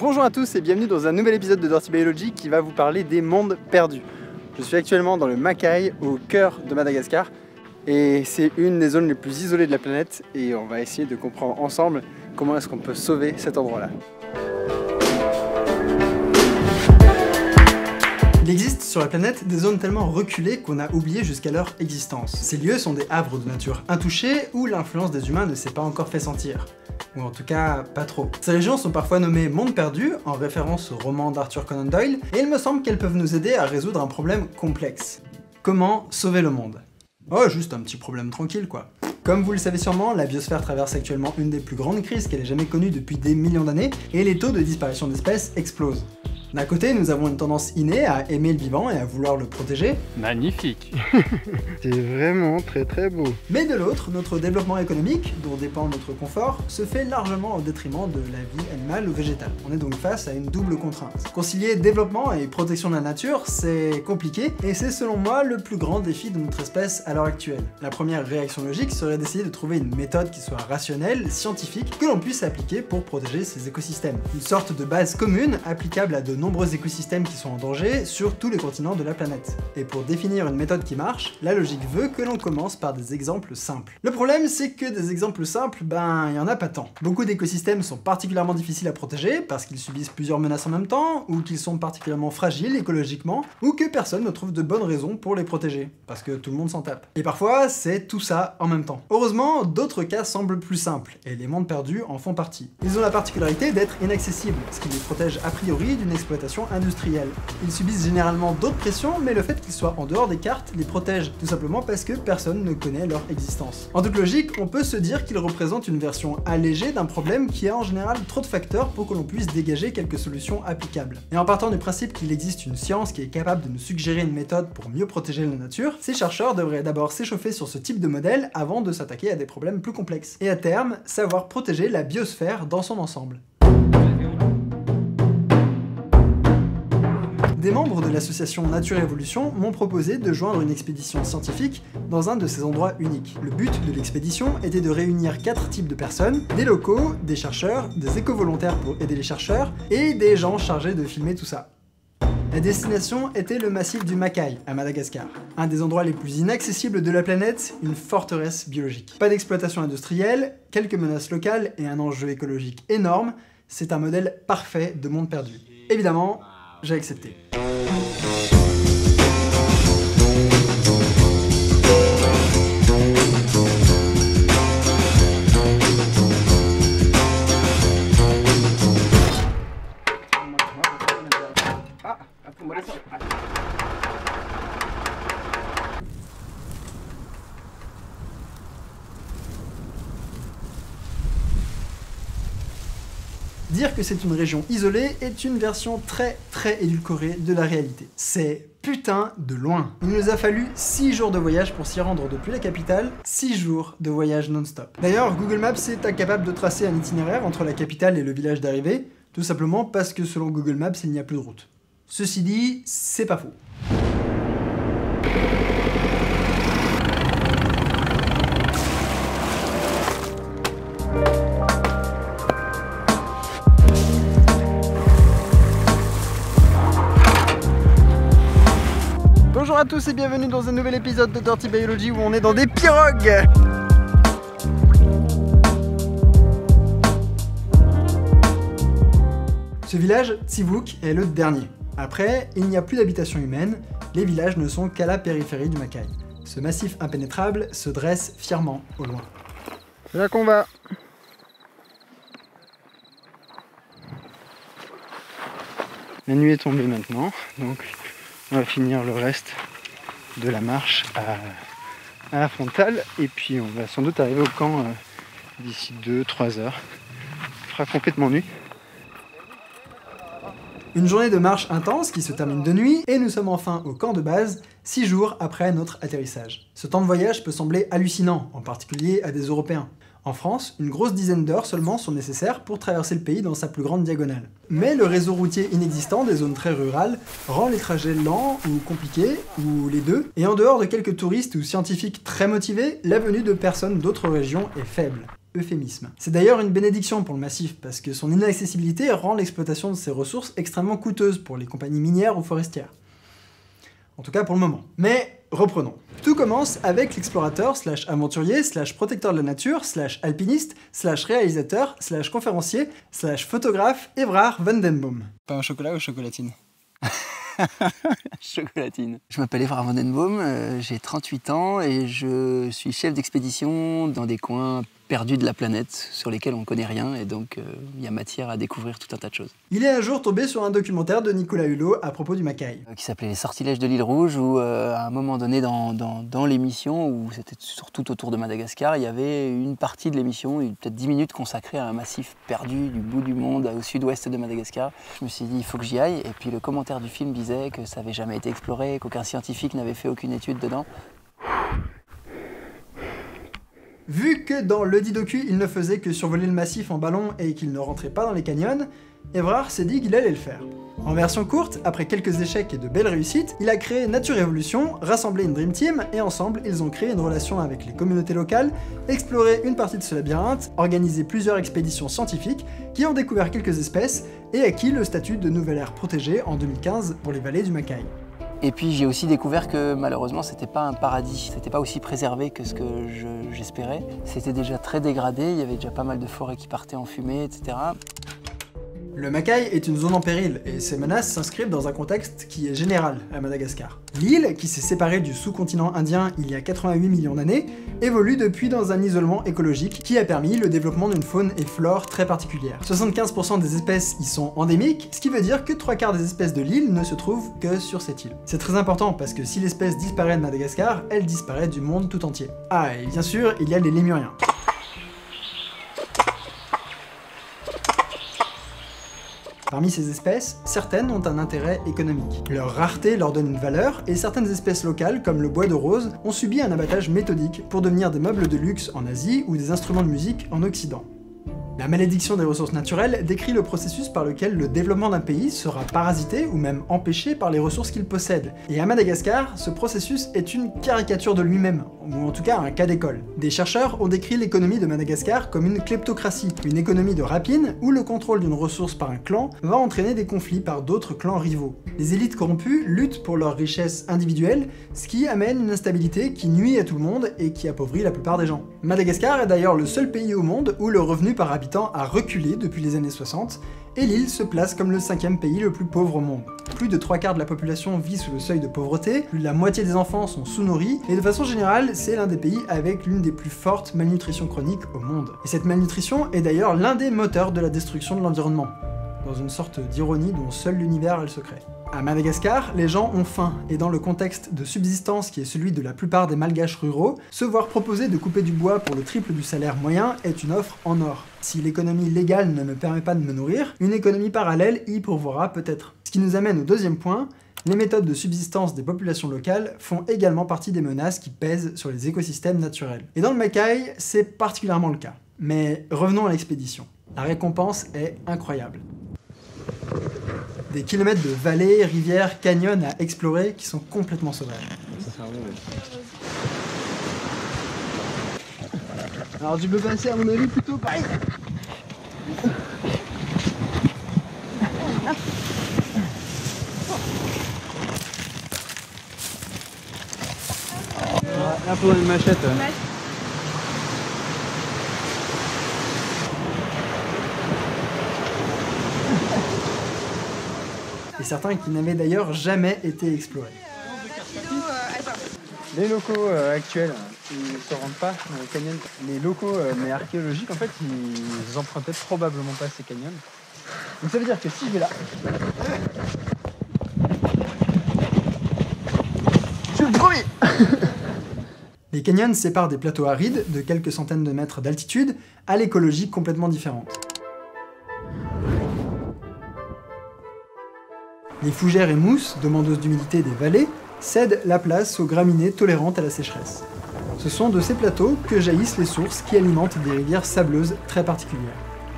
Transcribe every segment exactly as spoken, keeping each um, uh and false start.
Bonjour à tous et bienvenue dans un nouvel épisode de Dirty Biology qui va vous parler des mondes perdus. Je suis actuellement dans le Macaï, au cœur de Madagascar, et c'est une des zones les plus isolées de la planète et on va essayer de comprendre ensemble comment est-ce qu'on peut sauver cet endroit-là. Il existe sur la planète des zones tellement reculées qu'on a oublié jusqu'à leur existence. Ces lieux sont des havres de nature intouchés où l'influence des humains ne s'est pas encore fait sentir. Ou en tout cas, pas trop. Ces régions sont parfois nommées mondes perdus, en référence au roman d'Arthur Conan Doyle, et il me semble qu'elles peuvent nous aider à résoudre un problème complexe. Comment sauver le monde? Oh, juste un petit problème tranquille quoi. Comme vous le savez sûrement, la biosphère traverse actuellement une des plus grandes crises qu'elle ait jamais connues depuis des millions d'années, et les taux de disparition d'espèces explosent. D'un côté, nous avons une tendance innée à aimer le vivant et à vouloir le protéger. Magnifique. C'est vraiment très très beau. Mais de l'autre, notre développement économique, dont dépend notre confort, se fait largement au détriment de la vie animale ou végétale. On est donc face à une double contrainte. Concilier développement et protection de la nature, c'est compliqué, et c'est selon moi le plus grand défi de notre espèce à l'heure actuelle. La première réaction logique serait d'essayer de trouver une méthode qui soit rationnelle, scientifique, que l'on puisse appliquer pour protéger ces écosystèmes. Une sorte de base commune, applicable à de nombreux écosystèmes qui sont en danger sur tous les continents de la planète. Et pour définir une méthode qui marche, la logique veut que l'on commence par des exemples simples. Le problème, c'est que des exemples simples, ben, il y en a pas tant. Beaucoup d'écosystèmes sont particulièrement difficiles à protéger parce qu'ils subissent plusieurs menaces en même temps, ou qu'ils sont particulièrement fragiles écologiquement, ou que personne ne trouve de bonnes raisons pour les protéger, parce que tout le monde s'en tape. Et parfois, c'est tout ça en même temps. Heureusement, d'autres cas semblent plus simples, et les mondes perdus en font partie. Ils ont la particularité d'être inaccessibles, ce qui les protège a priori d'une exploitation industrielle. Ils subissent généralement d'autres pressions, mais le fait qu'ils soient en dehors des cartes les protège, tout simplement parce que personne ne connaît leur existence. En toute logique, on peut se dire qu'ils représentent une version allégée d'un problème qui a en général trop de facteurs pour que l'on puisse dégager quelques solutions applicables. Et en partant du principe qu'il existe une science qui est capable de nous suggérer une méthode pour mieux protéger la nature, ces chercheurs devraient d'abord s'échauffer sur ce type de modèle avant de s'attaquer à des problèmes plus complexes. Et à terme, savoir protéger la biosphère dans son ensemble. Des membres de l'association Nature Évolution m'ont proposé de joindre une expédition scientifique dans un de ces endroits uniques. Le but de l'expédition était de réunir quatre types de personnes, des locaux, des chercheurs, des éco-volontaires pour aider les chercheurs, et des gens chargés de filmer tout ça. La destination était le massif du Macaï, à Madagascar. Un des endroits les plus inaccessibles de la planète, une forteresse biologique. Pas d'exploitation industrielle, quelques menaces locales et un enjeu écologique énorme, c'est un modèle parfait de monde perdu. Évidemment, j'ai accepté. Dire que c'est une région isolée est une version très très édulcorée de la réalité. C'est putain de loin. Il nous a fallu six jours de voyage pour s'y rendre depuis la capitale, six jours de voyage non-stop. D'ailleurs, Google Maps est incapable de tracer un itinéraire entre la capitale et le village d'arrivée, tout simplement parce que selon Google Maps, il n'y a plus de route. Ceci dit, c'est pas faux. Bonjour à tous et bienvenue dans un nouvel épisode de Dirty Biology où on est dans des pirogues. Ce village, Tsivouk, est le dernier. Après, il n'y a plus d'habitation humaine, les villages ne sont qu'à la périphérie du Macaï. Ce massif impénétrable se dresse fièrement au loin. C'est là qu'on va. La nuit est tombée maintenant, donc on va finir le reste de la marche à, à la frontale et puis on va sans doute arriver au camp euh, d'ici deux trois heures. Il fera complètement nuit. Une journée de marche intense qui se termine de nuit et nous sommes enfin au camp de base, six jours après notre atterrissage. Ce temps de voyage peut sembler hallucinant, en particulier à des Européens. En France, une grosse dizaine d'heures seulement sont nécessaires pour traverser le pays dans sa plus grande diagonale. Mais le réseau routier inexistant des zones très rurales rend les trajets lents ou compliqués, ou les deux, et en dehors de quelques touristes ou scientifiques très motivés, la venue de personnes d'autres régions est faible. euphémisme. C'est d'ailleurs une bénédiction pour le massif, parce que son inaccessibilité rend l'exploitation de ses ressources extrêmement coûteuse pour les compagnies minières ou forestières. En tout cas pour le moment. Mais reprenons. Tout commence avec l'explorateur slash aventurier slash protecteur de la nature slash alpiniste slash réalisateur slash conférencier slash photographe Evrard van den Boom. Pain au chocolat ou chocolatine? Chocolatine. Je m'appelle Evrard van den Boom, euh, j'ai trente-huit ans et je suis chef d'expédition dans des coins perdus de la planète sur lesquels on ne connaît rien et donc il euh, y a matière à découvrir tout un tas de choses. Il est un jour tombé sur un documentaire de Nicolas Hulot à propos du Mackay. Euh, qui s'appelait Les Sortilèges de l'île Rouge où euh, à un moment donné dans, dans, dans l'émission, où c'était surtout autour de Madagascar, il y avait une partie de l'émission, peut-être dix minutes consacrée à un massif perdu du bout du monde au sud-ouest de Madagascar. Je me suis dit il faut que j'y aille et puis le commentaire du film disait que ça n'avait jamais été exploré, qu'aucun scientifique n'avait fait aucune étude dedans. Vu que dans le dit docu, il ne faisait que survoler le massif en ballon et qu'il ne rentrait pas dans les canyons, Evrard s'est dit qu'il allait le faire. En version courte, après quelques échecs et de belles réussites, il a créé Nature Evolution, rassemblé une Dream Team, et ensemble, ils ont créé une relation avec les communautés locales, exploré une partie de ce labyrinthe, organisé plusieurs expéditions scientifiques, qui ont découvert quelques espèces, et acquis le statut de nouvelle aire protégée en deux mille quinze pour les vallées du Mackay. Et puis j'ai aussi découvert que malheureusement c'était pas un paradis, c'était pas aussi préservé que ce que j'espérais. C'était déjà très dégradé, il y avait déjà pas mal de forêts qui partaient en fumée, et cetera. Le Mackay est une zone en péril, et ces menaces s'inscrivent dans un contexte qui est général à Madagascar. L'île, qui s'est séparée du sous-continent indien il y a quatre-vingt-huit millions d'années, évolue depuis dans un isolement écologique qui a permis le développement d'une faune et flore très particulière. soixante-quinze pour cent des espèces y sont endémiques, ce qui veut dire que trois quarts des espèces de l'île ne se trouvent que sur cette île. C'est très important parce que si l'espèce disparaît de Madagascar, elle disparaît du monde tout entier. Ah, et bien sûr, il y a les lémuriens. Parmi ces espèces, certaines ont un intérêt économique. Leur rareté leur donne une valeur, et certaines espèces locales, comme le bois de rose, ont subi un abattage méthodique pour devenir des meubles de luxe en Asie ou des instruments de musique en Occident. La malédiction des ressources naturelles décrit le processus par lequel le développement d'un pays sera parasité ou même empêché par les ressources qu'il possède. Et à Madagascar, ce processus est une caricature de lui-même, ou en tout cas un cas d'école. Des chercheurs ont décrit l'économie de Madagascar comme une kleptocratie, une économie de rapine où le contrôle d'une ressource par un clan va entraîner des conflits par d'autres clans rivaux. Les élites corrompues luttent pour leur richesse individuelle, ce qui amène une instabilité qui nuit à tout le monde et qui appauvrit la plupart des gens. Madagascar est d'ailleurs le seul pays au monde où le revenu par habitant a reculé depuis les années soixante, et l'île se place comme le cinquième pays le plus pauvre au monde. Plus de trois quarts de la population vit sous le seuil de pauvreté, plus de la moitié des enfants sont sous-nourris, et de façon générale, c'est l'un des pays avec l'une des plus fortes malnutritions chroniques au monde. Et cette malnutrition est d'ailleurs l'un des moteurs de la destruction de l'environnement, dans une sorte d'ironie dont seul l'univers a le secret. À Madagascar, les gens ont faim, et dans le contexte de subsistance qui est celui de la plupart des malgaches ruraux, se voir proposer de couper du bois pour le triple du salaire moyen est une offre en or. Si l'économie légale ne me permet pas de me nourrir, une économie parallèle y pourvoira peut-être. Ce qui nous amène au deuxième point, les méthodes de subsistance des populations locales font également partie des menaces qui pèsent sur les écosystèmes naturels. Et dans le Mackay, c'est particulièrement le cas. Mais revenons à l'expédition. La récompense est incroyable. Des kilomètres de vallées, rivières, canyons à explorer qui sont complètement sauvages. Alors tu peux passer à mon avis plutôt par ici. Là faut une machette. Et certains qui n'avaient d'ailleurs jamais été explorés. Les locaux euh, actuels, ils ne se rendent pas dans les canyons. Les locaux euh, mais archéologiques, en fait, ils empruntaient probablement pas ces canyons. Donc ça veut dire que si je vais là... Je suis le premier. Les canyons séparent des plateaux arides de quelques centaines de mètres d'altitude à l'écologie complètement différente. Les fougères et mousses, demandeuses d'humidité des vallées, cèdent la place aux graminées tolérantes à la sécheresse. Ce sont de ces plateaux que jaillissent les sources qui alimentent des rivières sableuses très particulières.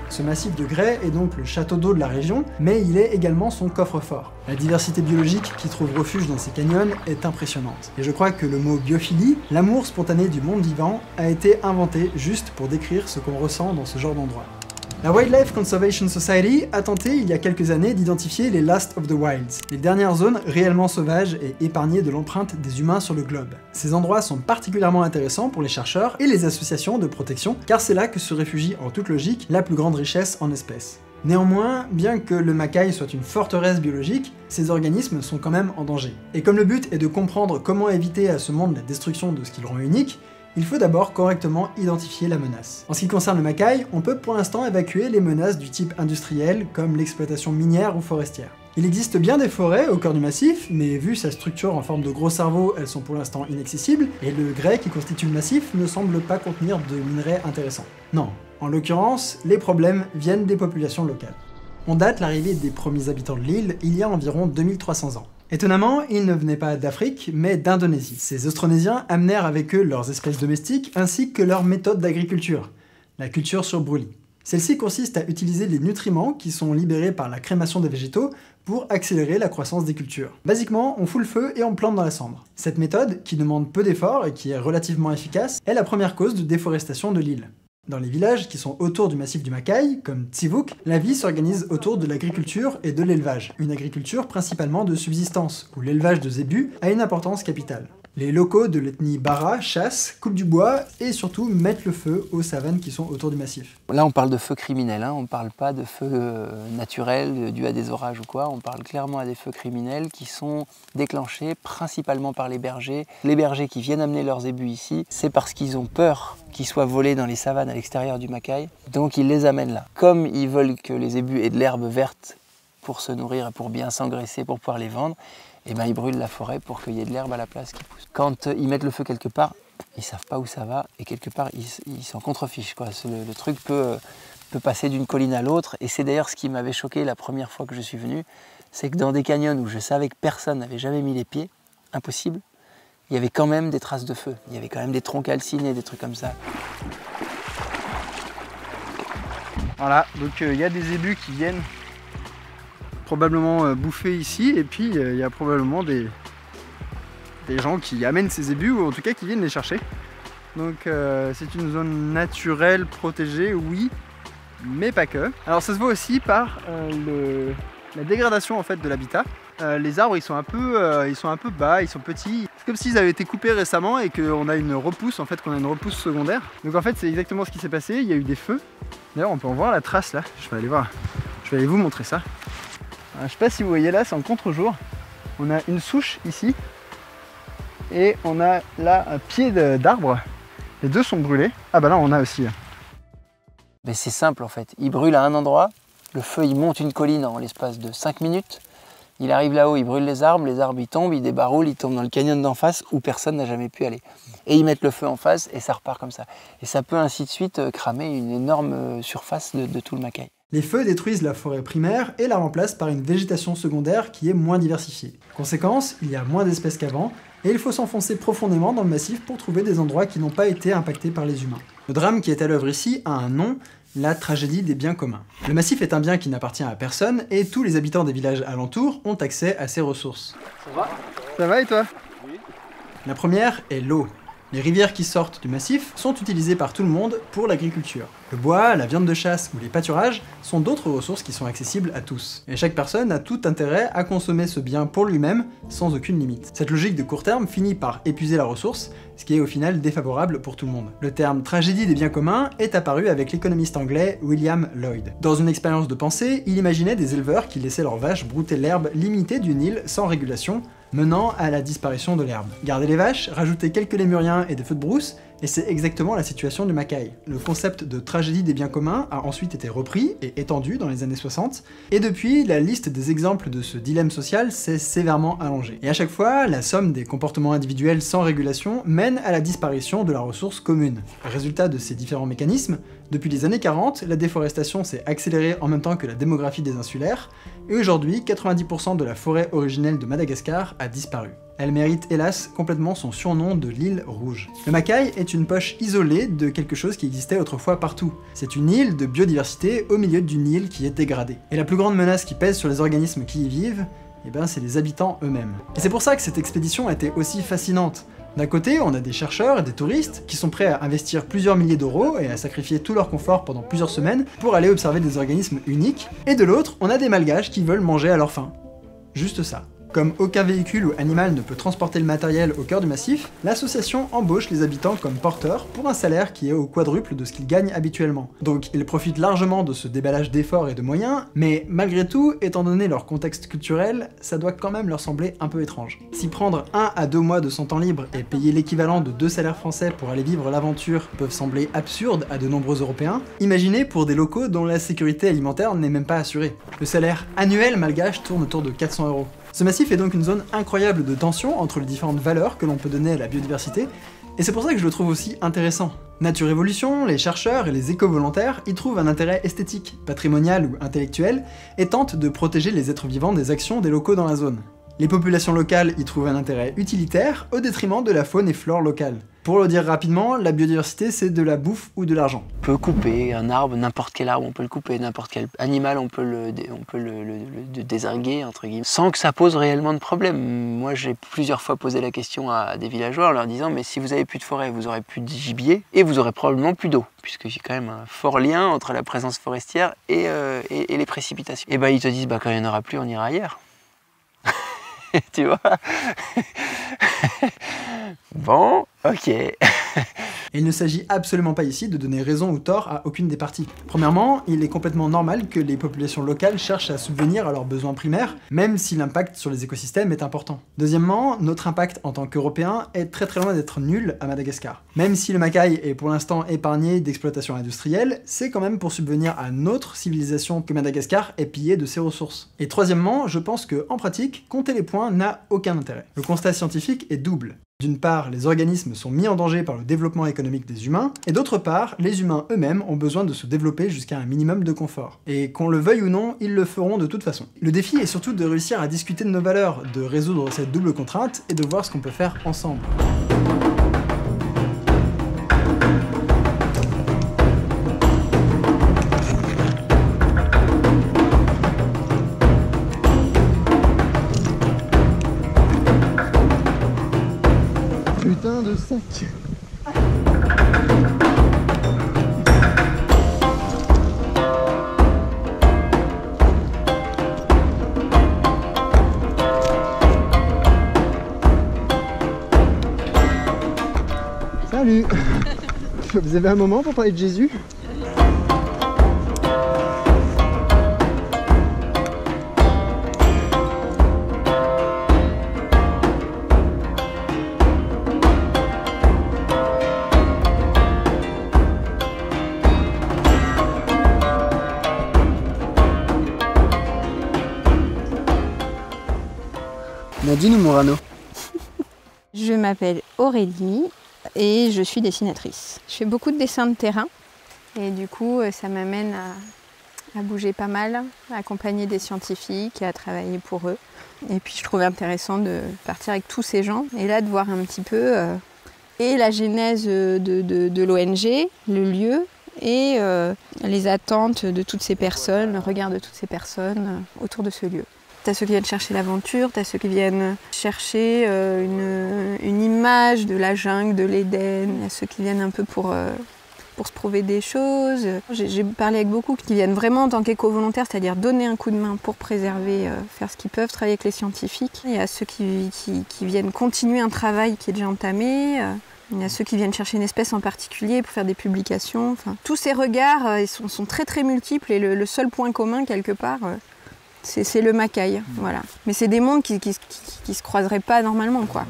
Ce massif de grès est donc le château d'eau de la région, mais il est également son coffre-fort. La diversité biologique qui trouve refuge dans ces canyons est impressionnante. Et je crois que le mot biophilie, l'amour spontané du monde vivant, a été inventé juste pour décrire ce qu'on ressent dans ce genre d'endroit. La Wildlife Conservation Society a tenté il y a quelques années d'identifier les Last of the Wilds, les dernières zones réellement sauvages et épargnées de l'empreinte des humains sur le globe. Ces endroits sont particulièrement intéressants pour les chercheurs et les associations de protection, car c'est là que se réfugie en toute logique la plus grande richesse en espèces. Néanmoins, bien que le macaque soit une forteresse biologique, ces organismes sont quand même en danger. Et comme le but est de comprendre comment éviter à ce monde la destruction de ce qui le rend unique, il faut d'abord correctement identifier la menace. En ce qui concerne le macaque, on peut pour l'instant évacuer les menaces du type industriel, comme l'exploitation minière ou forestière. Il existe bien des forêts au cœur du massif, mais vu sa structure en forme de gros cerveau, elles sont pour l'instant inaccessibles, et le grès qui constitue le massif ne semble pas contenir de minerais intéressants. Non, en l'occurrence, les problèmes viennent des populations locales. On date l'arrivée des premiers habitants de l'île il y a environ deux mille trois cents ans. Étonnamment, ils ne venaient pas d'Afrique, mais d'Indonésie. Ces Austronésiens amenèrent avec eux leurs espèces domestiques ainsi que leurs méthodes d'agriculture, la culture sur brûlis. Celle-ci consiste à utiliser les nutriments qui sont libérés par la crémation des végétaux pour accélérer la croissance des cultures. Basiquement, on fout le feu et on plante dans la cendre. Cette méthode, qui demande peu d'efforts et qui est relativement efficace, est la première cause de déforestation de l'île. Dans les villages qui sont autour du massif du Macaï, comme Tsivuk, la vie s'organise autour de l'agriculture et de l'élevage, une agriculture principalement de subsistance, où l'élevage de zébus a une importance capitale. Les locaux de l'ethnie Bara chassent, coupent du bois et surtout mettent le feu aux savanes qui sont autour du massif. Là on parle de feu criminel, hein. On ne parle pas de feu euh, naturel dû à des orages ou quoi, on parle clairement à des feux criminels qui sont déclenchés principalement par les bergers. Les bergers qui viennent amener leurs zébus ici, c'est parce qu'ils ont peur qu'ils soient volés dans les savanes à l'extérieur du Macaï, donc ils les amènent là. Comme ils veulent que les zébus aient de l'herbe verte pour se nourrir et pour bien s'engraisser, pour pouvoir les vendre, et ben ils brûlent la forêt pour qu'il y ait de l'herbe à la place qui pousse. Quand ils mettent le feu quelque part, ils savent pas où ça va et quelque part ils ils s'en contrefichent, quoi. Le, le truc peut, peut passer d'une colline à l'autre et c'est d'ailleurs ce qui m'avait choqué la première fois que je suis venu, c'est que dans des canyons où je savais que personne n'avait jamais mis les pieds, impossible, il y avait quand même des traces de feu, il y avait quand même des troncs calcinés, des trucs comme ça. Voilà, donc il euh, y a des zébus qui viennent probablement euh, bouffer ici, et puis il euh, y a probablement des, des gens qui amènent ces zébus, ou en tout cas qui viennent les chercher. Donc euh, c'est une zone naturelle, protégée, oui, mais pas que. Alors ça se voit aussi par euh, le, la dégradation en fait de l'habitat. Euh, les arbres ils sont, un peu, euh, ils sont un peu bas, ils sont petits. C'est comme s'ils avaient été coupés récemment et qu'on a une repousse, en fait, qu'on a une repousse secondaire. Donc en fait c'est exactement ce qui s'est passé, il y a eu des feux. D'ailleurs on peut en voir la trace là, je vais aller voir, je vais aller vous montrer ça. Je sais pas si vous voyez là, c'est en contre-jour. On a une souche ici et on a là un pied d'arbre. Les deux sont brûlés. Ah bah là on a aussi. Mais c'est simple en fait. Il brûle à un endroit, le feu il monte une colline en l'espace de cinq minutes. Il arrive là-haut, il brûle les arbres, les arbres ils tombent, ils débaroulent, ils tombent dans le canyon d'en face où personne n'a jamais pu aller. Et ils mettent le feu en face et ça repart comme ça. Et ça peut ainsi de suite cramer une énorme surface de, de tout le Macaï. Les feux détruisent la forêt primaire et la remplacent par une végétation secondaire qui est moins diversifiée. Conséquence, il y a moins d'espèces qu'avant, et il faut s'enfoncer profondément dans le massif pour trouver des endroits qui n'ont pas été impactés par les humains. Le drame qui est à l'œuvre ici a un nom, la tragédie des biens communs. Le massif est un bien qui n'appartient à personne, et tous les habitants des villages alentours ont accès à ses ressources. Ça va? Ça va et toi? Oui. La première est l'eau. Les rivières qui sortent du massif sont utilisées par tout le monde pour l'agriculture. Le bois, la viande de chasse ou les pâturages sont d'autres ressources qui sont accessibles à tous. Et chaque personne a tout intérêt à consommer ce bien pour lui-même, sans aucune limite. Cette logique de court terme finit par épuiser la ressource, ce qui est au final défavorable pour tout le monde. Le terme tragédie des biens communs est apparu avec l'économiste anglais William Lloyd. Dans une expérience de pensée, il imaginait des éleveurs qui laissaient leurs vaches brouter l'herbe limitée d'une île sans régulation, menant à la disparition de l'herbe. Garder les vaches, rajouter quelques lémuriens et des feux de brousse, et c'est exactement la situation du Macaï. Le concept de tragédie des biens communs a ensuite été repris et étendu dans les années soixante, et depuis, la liste des exemples de ce dilemme social s'est sévèrement allongée. Et à chaque fois, la somme des comportements individuels sans régulation mène à la disparition de la ressource commune. Résultat de ces différents mécanismes, depuis les années quarante, la déforestation s'est accélérée en même temps que la démographie des insulaires, et aujourd'hui, quatre-vingt-dix pour cent de la forêt originelle de Madagascar a disparu. Elle mérite hélas complètement son surnom de l'île rouge. Le Mackay est une poche isolée de quelque chose qui existait autrefois partout. C'est une île de biodiversité au milieu d'une île qui est dégradée. Et la plus grande menace qui pèse sur les organismes qui y vivent, eh ben c'est les habitants eux-mêmes. Et c'est pour ça que cette expédition a été aussi fascinante. D'un côté, on a des chercheurs et des touristes qui sont prêts à investir plusieurs milliers d'euros et à sacrifier tout leur confort pendant plusieurs semaines pour aller observer des organismes uniques, et de l'autre, on a des malgaches qui veulent manger à leur faim. Juste ça. Comme aucun véhicule ou animal ne peut transporter le matériel au cœur du massif, l'association embauche les habitants comme porteurs pour un salaire qui est au quadruple de ce qu'ils gagnent habituellement. Donc ils profitent largement de ce déballage d'efforts et de moyens, mais malgré tout, étant donné leur contexte culturel, ça doit quand même leur sembler un peu étrange. Si prendre un à deux mois de son temps libre et payer l'équivalent de deux salaires français pour aller vivre l'aventure peuvent sembler absurdes à de nombreux Européens, imaginez pour des locaux dont la sécurité alimentaire n'est même pas assurée. Le salaire annuel malgache tourne autour de quatre cents euros. Ce massif est donc une zone incroyable de tension entre les différentes valeurs que l'on peut donner à la biodiversité, et c'est pour ça que je le trouve aussi intéressant. Nature Évolution, les chercheurs et les éco-volontaires y trouvent un intérêt esthétique, patrimonial ou intellectuel, et tentent de protéger les êtres vivants des actions des locaux dans la zone. Les populations locales y trouvent un intérêt utilitaire au détriment de la faune et flore locale. Pour le dire rapidement, la biodiversité c'est de la bouffe ou de l'argent. On peut couper un arbre, n'importe quel arbre, on peut le couper, n'importe quel animal, on peut le, on peut le, le, le désinguer, entre guillemets, sans que ça pose réellement de problème. Moi j'ai plusieurs fois posé la question à des villageois en leur disant mais si vous avez plus de forêt, vous aurez plus de gibier et vous aurez probablement plus d'eau, puisque j'ai quand même un fort lien entre la présence forestière et, euh, et, et les précipitations. Et bah ils te disent bah quand il n'y en aura plus on ira ailleurs. Tu vois. Bon, ok. Et il ne s'agit absolument pas ici de donner raison ou tort à aucune des parties. Premièrement, il est complètement normal que les populations locales cherchent à subvenir à leurs besoins primaires, même si l'impact sur les écosystèmes est important. Deuxièmement, notre impact en tant qu'Européens est très très loin d'être nul à Madagascar. Même si le Mackay est pour l'instant épargné d'exploitation industrielle, c'est quand même pour subvenir à notre civilisation que Madagascar est pillé de ses ressources. Et troisièmement, je pense que, en pratique, compter les points n'a aucun intérêt. Le constat scientifique est double. D'une part, les organismes sont mis en danger par le développement économique des humains, et d'autre part, les humains eux-mêmes ont besoin de se développer jusqu'à un minimum de confort. Et qu'on le veuille ou non, ils le feront de toute façon. Le défi est surtout de réussir à discuter de nos valeurs, de résoudre cette double contrainte, et de voir ce qu'on peut faire ensemble. Putain de sac. Salut. Vous avez un moment pour parler de Jésus ? Nadine ou Morano? Je m'appelle Aurélie et je suis dessinatrice. Je fais beaucoup de dessins de terrain et du coup ça m'amène à, à bouger pas mal, à accompagner des scientifiques et à travailler pour eux. Et puis je trouvais intéressant de partir avec tous ces gens et là de voir un petit peu euh, et la genèse de, de, de l'O N G, le lieu et euh, les attentes de toutes ces personnes, le regard de toutes ces personnes euh, autour de ce lieu. T'as ceux qui viennent chercher l'aventure, t'as ceux qui viennent chercher euh, une, une image de la jungle, de l'Éden, il y a ceux qui viennent un peu pour, euh, pour se prouver des choses. J'ai parlé avec beaucoup qui viennent vraiment en tant qu'éco-volontaires, c'est-à-dire donner un coup de main pour préserver, euh, faire ce qu'ils peuvent, travailler avec les scientifiques. Il y a ceux qui, qui, qui viennent continuer un travail qui est déjà entamé. Euh, il y a ceux qui viennent chercher une espèce en particulier pour faire des publications. Enfin, tous ces regards euh, ils sont, sont très très multiples et le, le seul point commun quelque part, euh, c'est le Mackay, voilà. Mais c'est des mondes qui ne qui, qui, qui se croiseraient pas normalement, quoi.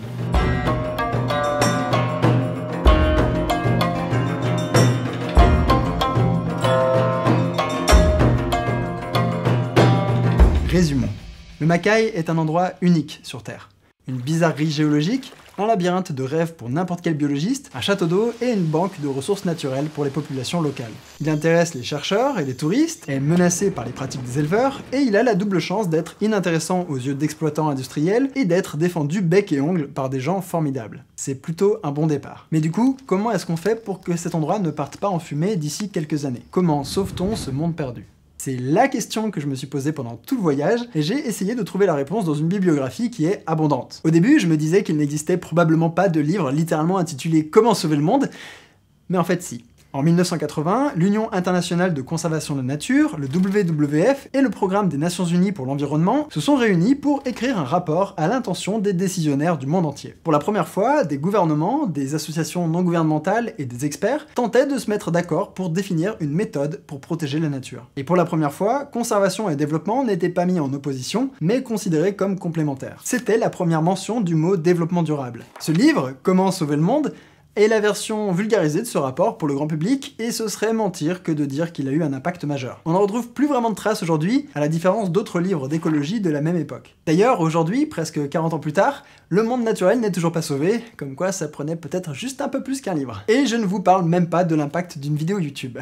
Résumons. Le Mackay est un endroit unique sur Terre. Une bizarrerie géologique, un labyrinthe de rêves pour n'importe quel biologiste, un château d'eau et une banque de ressources naturelles pour les populations locales. Il intéresse les chercheurs et les touristes, est menacé par les pratiques des éleveurs, et il a la double chance d'être inintéressant aux yeux d'exploitants industriels et d'être défendu bec et ongle par des gens formidables. C'est plutôt un bon départ. Mais du coup, comment est-ce qu'on fait pour que cet endroit ne parte pas en fumée d'ici quelques années? Comment sauve-t-on ce monde perdu? C'est la question que je me suis posée pendant tout le voyage, et j'ai essayé de trouver la réponse dans une bibliographie qui est abondante. Au début, je me disais qu'il n'existait probablement pas de livre littéralement intitulé « Comment sauver le monde », mais en fait si. En mille neuf cent quatre-vingts, l'Union internationale de conservation de la nature, le W W F et le Programme des Nations Unies pour l'environnement se sont réunis pour écrire un rapport à l'intention des décisionnaires du monde entier. Pour la première fois, des gouvernements, des associations non gouvernementales et des experts tentaient de se mettre d'accord pour définir une méthode pour protéger la nature. Et pour la première fois, conservation et développement n'étaient pas mis en opposition, mais considérés comme complémentaires. C'était la première mention du mot développement durable. Ce livre, Comment sauver le monde, est la version vulgarisée de ce rapport pour le grand public, et ce serait mentir que de dire qu'il a eu un impact majeur. On n'en retrouve plus vraiment de traces aujourd'hui, à la différence d'autres livres d'écologie de la même époque. D'ailleurs, aujourd'hui, presque quarante ans plus tard, le monde naturel n'est toujours pas sauvé, comme quoi ça prenait peut-être juste un peu plus qu'un livre. Et je ne vous parle même pas de l'impact d'une vidéo YouTube.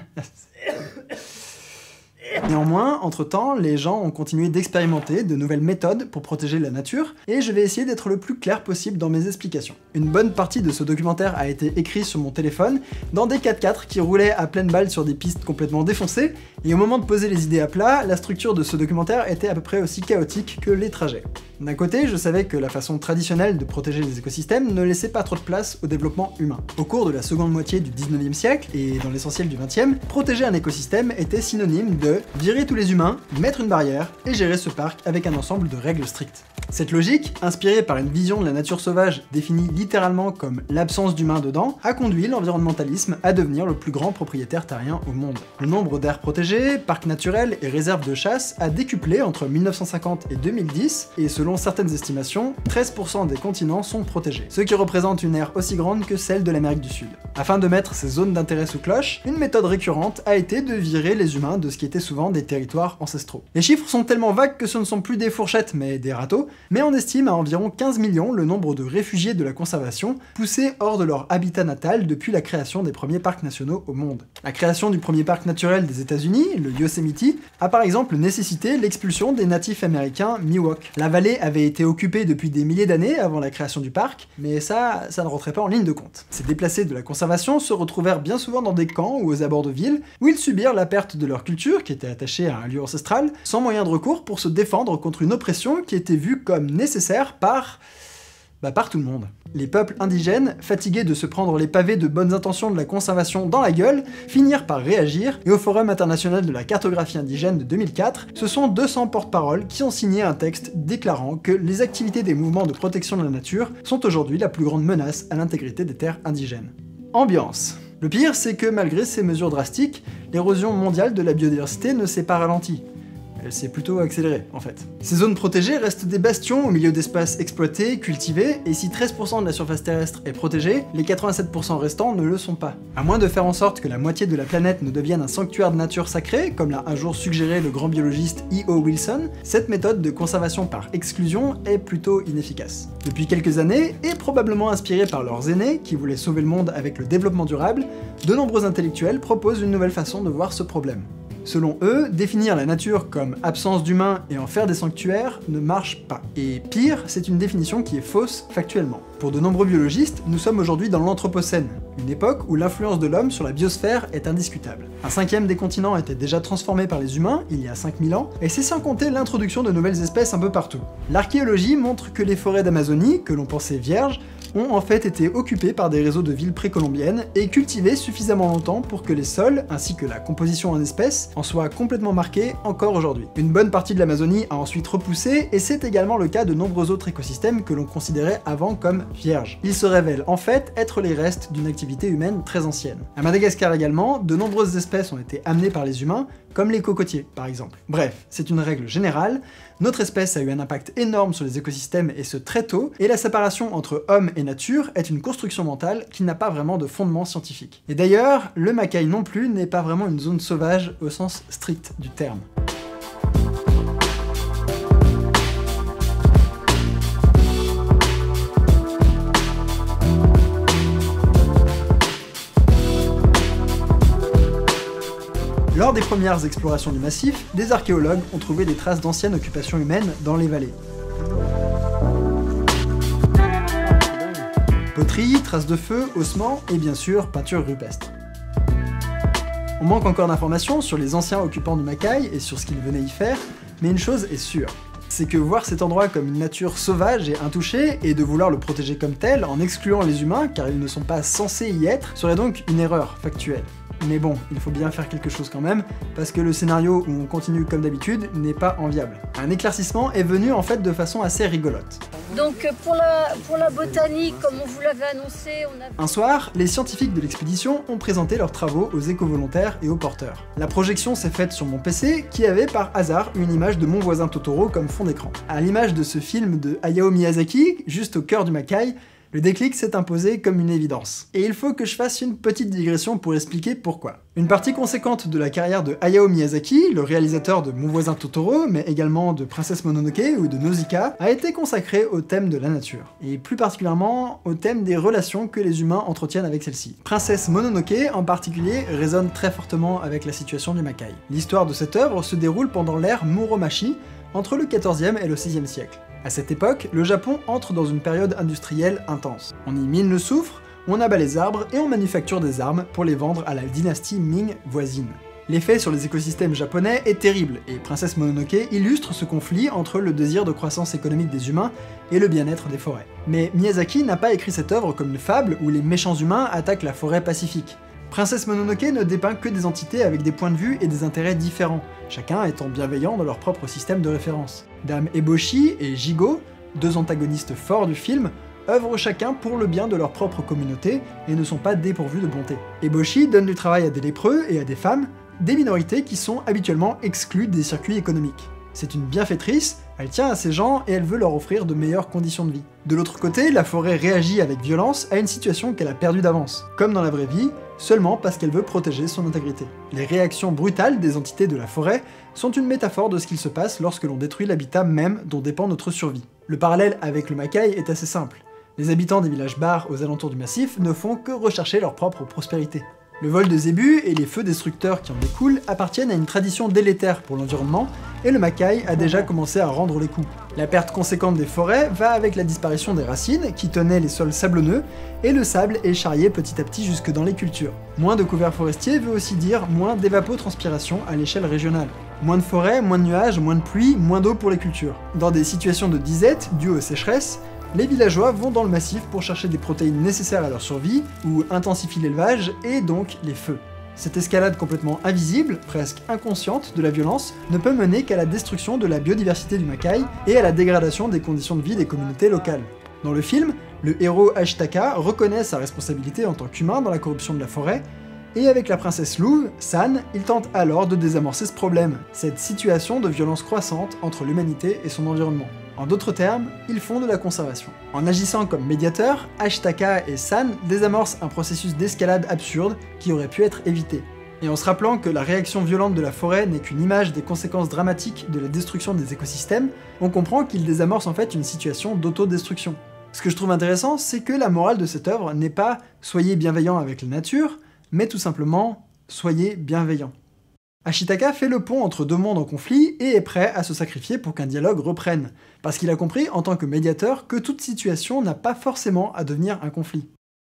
Néanmoins, entre-temps, les gens ont continué d'expérimenter de nouvelles méthodes pour protéger la nature, et je vais essayer d'être le plus clair possible dans mes explications. Une bonne partie de ce documentaire a été écrit sur mon téléphone, dans des quatre quatre qui roulaient à pleine balle sur des pistes complètement défoncées, et au moment de poser les idées à plat, la structure de ce documentaire était à peu près aussi chaotique que les trajets. D'un côté, je savais que la façon traditionnelle de protéger les écosystèmes ne laissait pas trop de place au développement humain. Au cours de la seconde moitié du dix-neuvième siècle, et dans l'essentiel du vingtième, protéger un écosystème était synonyme de virer tous les humains, mettre une barrière, et gérer ce parc avec un ensemble de règles strictes. Cette logique, inspirée par une vision de la nature sauvage définie littéralement comme l'absence d'humains dedans, a conduit l'environnementalisme à devenir le plus grand propriétaire terrien au monde. Le nombre d'aires protégées, parcs naturels et réserves de chasse a décuplé entre mille neuf cent cinquante et deux mille dix, et selon certaines estimations, treize pour cent des continents sont protégés, ce qui représente une aire aussi grande que celle de l'Amérique du Sud. Afin de mettre ces zones d'intérêt sous cloche, une méthode récurrente a été de virer les humains de ce qui était souvent des territoires ancestraux. Les chiffres sont tellement vagues que ce ne sont plus des fourchettes mais des râteaux, mais on estime à environ quinze millions le nombre de réfugiés de la conservation poussés hors de leur habitat natal depuis la création des premiers parcs nationaux au monde. La création du premier parc naturel des États-Unis, le Yosemite, a par exemple nécessité l'expulsion des natifs américains Miwok. La vallée avait été occupée depuis des milliers d'années avant la création du parc, mais ça, ça ne rentrait pas en ligne de compte. Ces déplacés de la conservation se retrouvèrent bien souvent dans des camps ou aux abords de villes, où ils subirent la perte de leur culture, qui était attachée à un lieu ancestral, sans moyen de recours pour se défendre contre une oppression qui était vue comme nécessaire par... bah par tout le monde. Les peuples indigènes, fatigués de se prendre les pavés de bonnes intentions de la conservation dans la gueule, finirent par réagir, et au Forum international de la cartographie indigène de deux mille quatre, ce sont deux cents porte-paroles qui ont signé un texte déclarant que les activités des mouvements de protection de la nature sont aujourd'hui la plus grande menace à l'intégrité des terres indigènes. Ambiance. Le pire, c'est que malgré ces mesures drastiques, l'érosion mondiale de la biodiversité ne s'est pas ralentie. Elle s'est plutôt accélérée, en fait. Ces zones protégées restent des bastions au milieu d'espaces exploités, cultivés, et si treize pour cent de la surface terrestre est protégée, les quatre-vingt-sept pour cent restants ne le sont pas. À moins de faire en sorte que la moitié de la planète ne devienne un sanctuaire de nature sacrée, comme l'a un jour suggéré le grand biologiste E O Wilson, cette méthode de conservation par exclusion est plutôt inefficace. Depuis quelques années, et probablement inspirée par leurs aînés, qui voulaient sauver le monde avec le développement durable, de nombreux intellectuels proposent une nouvelle façon de voir ce problème. Selon eux, définir la nature comme absence d'humains et en faire des sanctuaires ne marche pas. Et pire, c'est une définition qui est fausse factuellement. Pour de nombreux biologistes, nous sommes aujourd'hui dans l'Anthropocène, une époque où l'influence de l'homme sur la biosphère est indiscutable. Un cinquième des continents était déjà transformé par les humains il y a cinq mille ans, et c'est sans compter l'introduction de nouvelles espèces un peu partout. L'archéologie montre que les forêts d'Amazonie, que l'on pensait vierges, ont en fait été occupées par des réseaux de villes précolombiennes et cultivées suffisamment longtemps pour que les sols, ainsi que la composition en espèces, en soient complètement marqués encore aujourd'hui. Une bonne partie de l'Amazonie a ensuite repoussé, et c'est également le cas de nombreux autres écosystèmes que l'on considérait avant comme vierges. Ils se révèlent en fait être les restes d'une activité humaine très ancienne. À Madagascar également, de nombreuses espèces ont été amenées par les humains, comme les cocotiers par exemple. Bref, c'est une règle générale, notre espèce a eu un impact énorme sur les écosystèmes et ce très tôt, et la séparation entre homme et nature est une construction mentale qui n'a pas vraiment de fondement scientifique. Et d'ailleurs, le Macaï non plus n'est pas vraiment une zone sauvage au sens strict du terme. Lors des premières explorations du massif, des archéologues ont trouvé des traces d'anciennes occupations humaines dans les vallées. Poteries, traces de feu, ossements et bien sûr peintures rupestres. On manque encore d'informations sur les anciens occupants du Mackay et sur ce qu'ils venaient y faire, mais une chose est sûre, c'est que voir cet endroit comme une nature sauvage et intouchée, et de vouloir le protéger comme tel en excluant les humains car ils ne sont pas censés y être, serait donc une erreur factuelle. Mais bon, il faut bien faire quelque chose quand même, parce que le scénario où on continue comme d'habitude n'est pas enviable. Un éclaircissement est venu en fait de façon assez rigolote. Donc pour la, pour la botanique, comme on vous l'avait annoncé, on a... Un soir, les scientifiques de l'expédition ont présenté leurs travaux aux éco-volontaires et aux porteurs. La projection s'est faite sur mon P C, qui avait par hasard une image de mon voisin Totoro comme fond d'écran. À l'image de ce film de Hayao Miyazaki, juste au cœur du Mackay, le déclic s'est imposé comme une évidence. Et il faut que je fasse une petite digression pour expliquer pourquoi. Une partie conséquente de la carrière de Hayao Miyazaki, le réalisateur de Mon voisin Totoro, mais également de Princesse Mononoke ou de Nausicaa, a été consacrée au thème de la nature. Et plus particulièrement au thème des relations que les humains entretiennent avec celle-ci. Princesse Mononoke, en particulier, résonne très fortement avec la situation du Mackay. L'histoire de cette œuvre se déroule pendant l'ère Muromachi, entre le quatorzième et le seizième siècle. À cette époque, le Japon entre dans une période industrielle intense. On y mine le soufre, on abat les arbres et on manufacture des armes pour les vendre à la dynastie Ming voisine. L'effet sur les écosystèmes japonais est terrible, et Princesse Mononoke illustre ce conflit entre le désir de croissance économique des humains et le bien-être des forêts. Mais Miyazaki n'a pas écrit cette œuvre comme une fable où les méchants humains attaquent la forêt pacifique. Princesse Mononoke ne dépeint que des entités avec des points de vue et des intérêts différents, chacun étant bienveillant dans leur propre système de référence. Dame Eboshi et Jigo, deux antagonistes forts du film, œuvrent chacun pour le bien de leur propre communauté et ne sont pas dépourvus de bonté. Eboshi donne du travail à des lépreux et à des femmes, des minorités qui sont habituellement exclues des circuits économiques. C'est une bienfaitrice, elle tient à ces gens et elle veut leur offrir de meilleures conditions de vie. De l'autre côté, la forêt réagit avec violence à une situation qu'elle a perdue d'avance. Comme dans la vraie vie, seulement parce qu'elle veut protéger son intégrité. Les réactions brutales des entités de la forêt sont une métaphore de ce qu'il se passe lorsque l'on détruit l'habitat même dont dépend notre survie. Le parallèle avec le Mackay est assez simple. Les habitants des villages bars aux alentours du massif ne font que rechercher leur propre prospérité. Le vol de zébus et les feux destructeurs qui en découlent appartiennent à une tradition délétère pour l'environnement, et le Mackay a déjà commencé à rendre les coups. La perte conséquente des forêts va avec la disparition des racines qui tenaient les sols sablonneux, et le sable est charrié petit à petit jusque dans les cultures. Moins de couverts forestiers veut aussi dire moins d'évapotranspiration à l'échelle régionale. Moins de forêts, moins de nuages, moins de pluie, moins d'eau pour les cultures. Dans des situations de disette dues aux sécheresses, les villageois vont dans le massif pour chercher des protéines nécessaires à leur survie, ou intensifient l'élevage, et donc les feux. Cette escalade complètement invisible, presque inconsciente, de la violence ne peut mener qu'à la destruction de la biodiversité du Mackay et à la dégradation des conditions de vie des communautés locales. Dans le film, le héros Ashitaka reconnaît sa responsabilité en tant qu'humain dans la corruption de la forêt, et avec la princesse Louve, San, il tente alors de désamorcer ce problème, cette situation de violence croissante entre l'humanité et son environnement. En d'autres termes, ils font de la conservation. En agissant comme médiateur, Ashitaka et San désamorcent un processus d'escalade absurde qui aurait pu être évité. Et en se rappelant que la réaction violente de la forêt n'est qu'une image des conséquences dramatiques de la destruction des écosystèmes, on comprend qu'ils désamorcent en fait une situation d'autodestruction. Ce que je trouve intéressant, c'est que la morale de cette œuvre n'est pas « soyez bienveillants avec la nature », mais tout simplement « soyez bienveillants ». Ashitaka fait le pont entre deux mondes en conflit et est prêt à se sacrifier pour qu'un dialogue reprenne, parce qu'il a compris en tant que médiateur que toute situation n'a pas forcément à devenir un conflit.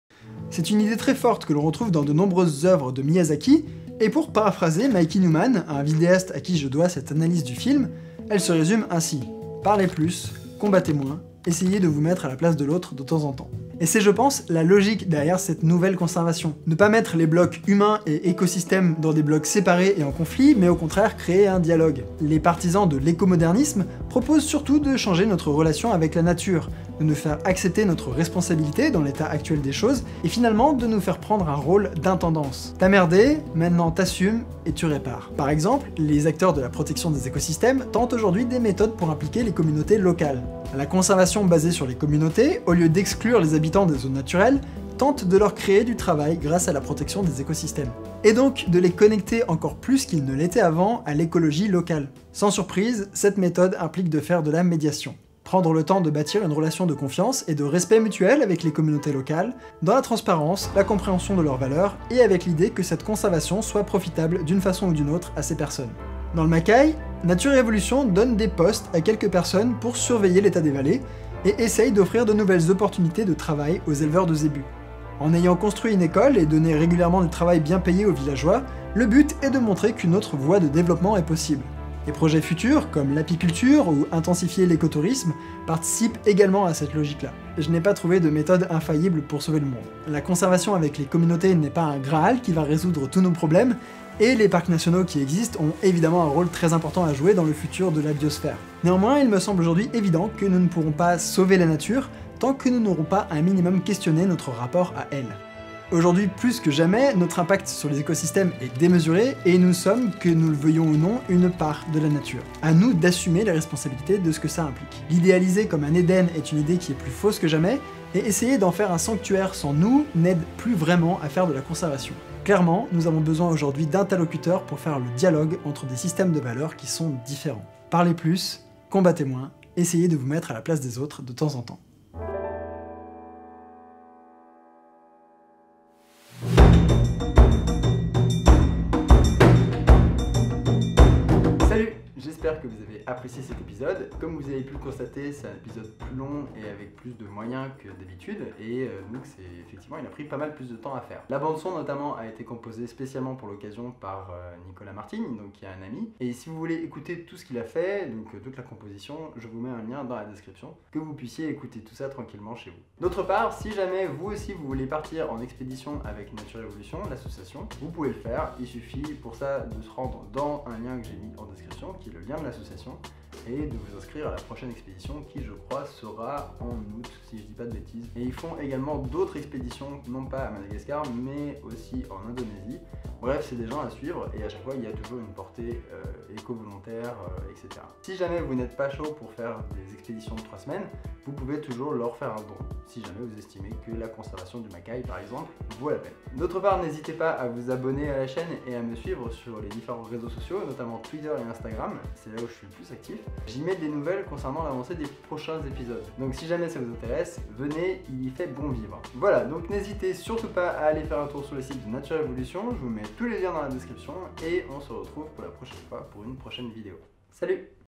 C'est une idée très forte que l'on retrouve dans de nombreuses œuvres de Miyazaki, et pour paraphraser Mikey Newman, un vidéaste à qui je dois cette analyse du film, elle se résume ainsi: parlez plus, combattez moins, essayez de vous mettre à la place de l'autre de temps en temps. Et c'est, je pense, la logique derrière cette nouvelle conservation. Ne pas mettre les blocs humains et écosystèmes dans des blocs séparés et en conflit, mais au contraire créer un dialogue. Les partisans de l'écomodernisme proposent surtout de changer notre relation avec la nature, de nous faire accepter notre responsabilité dans l'état actuel des choses, et finalement de nous faire prendre un rôle d'intendance. T'as merdé, maintenant t'assumes et tu répares. Par exemple, les acteurs de la protection des écosystèmes tentent aujourd'hui des méthodes pour impliquer les communautés locales. La conservation basée sur les communautés, au lieu d'exclure les habitants des zones naturelles, tente de leur créer du travail grâce à la protection des écosystèmes. Et donc de les connecter encore plus qu'ils ne l'étaient avant à l'écologie locale. Sans surprise, cette méthode implique de faire de la médiation. Prendre le temps de bâtir une relation de confiance et de respect mutuel avec les communautés locales, dans la transparence, la compréhension de leurs valeurs, et avec l'idée que cette conservation soit profitable d'une façon ou d'une autre à ces personnes. Dans le Mackay, Nature et Évolution donne des postes à quelques personnes pour surveiller l'état des vallées, et essaye d'offrir de nouvelles opportunités de travail aux éleveurs de zébus. En ayant construit une école et donné régulièrement du travail bien payé aux villageois, le but est de montrer qu'une autre voie de développement est possible. Des projets futurs, comme l'apiculture ou intensifier l'écotourisme, participent également à cette logique-là. Je n'ai pas trouvé de méthode infaillible pour sauver le monde. La conservation avec les communautés n'est pas un Graal qui va résoudre tous nos problèmes, et les parcs nationaux qui existent ont évidemment un rôle très important à jouer dans le futur de la biosphère. Néanmoins, il me semble aujourd'hui évident que nous ne pourrons pas sauver la nature tant que nous n'aurons pas un minimum questionné notre rapport à elle. Aujourd'hui, plus que jamais, notre impact sur les écosystèmes est démesuré et nous sommes, que nous le veuillons ou non, une part de la nature. À nous d'assumer les responsabilités de ce que ça implique. L'idéaliser comme un Éden est une idée qui est plus fausse que jamais, et essayer d'en faire un sanctuaire sans nous n'aide plus vraiment à faire de la conservation. Clairement, nous avons besoin aujourd'hui d'interlocuteurs pour faire le dialogue entre des systèmes de valeurs qui sont différents. Parlez plus, combattez moins, essayez de vous mettre à la place des autres de temps en temps. J'espère que vous avez apprécié cet épisode. Comme vous avez pu le constater, c'est un épisode plus long et avec plus de moyens que d'habitude, et euh, donc c'est effectivement, il a pris pas mal plus de temps à faire. La bande son notamment a été composée spécialement pour l'occasion par euh, Nicolas Martin, donc qui est un ami. Et si vous voulez écouter tout ce qu'il a fait, donc euh, toute la composition, je vous mets un lien dans la description, que vous puissiez écouter tout ça tranquillement chez vous. D'autre part, si jamais vous aussi vous voulez partir en expédition avec Nature et Évolution, l'association, vous pouvez le faire. Il suffit pour ça de se rendre dans un lien que j'ai mis en description, qui est le lien de l'association, et de vous inscrire à la prochaine expédition qui, je crois, sera en août, si je dis pas de bêtises. Et ils font également d'autres expéditions, non pas à Madagascar, mais aussi en Indonésie. Bref, c'est des gens à suivre, et à chaque fois, il y a toujours une portée euh, éco-volontaire, euh, et cetera. Si jamais vous n'êtes pas chaud pour faire des expéditions de trois semaines, vous pouvez toujours leur faire un don, si jamais vous estimez que la conservation du Mackay, par exemple, vaut la peine. D'autre part, n'hésitez pas à vous abonner à la chaîne et à me suivre sur les différents réseaux sociaux, notamment Twitter et Instagram, c'est là où je suis le plus actif. J'y mets des nouvelles concernant l'avancée des prochains épisodes. Donc si jamais ça vous intéresse, venez, il y fait bon vivre. Voilà, donc n'hésitez surtout pas à aller faire un tour sur le site de Nature et Évolution, je vous mets tous les liens dans la description, et on se retrouve pour la prochaine fois pour une prochaine vidéo. Salut!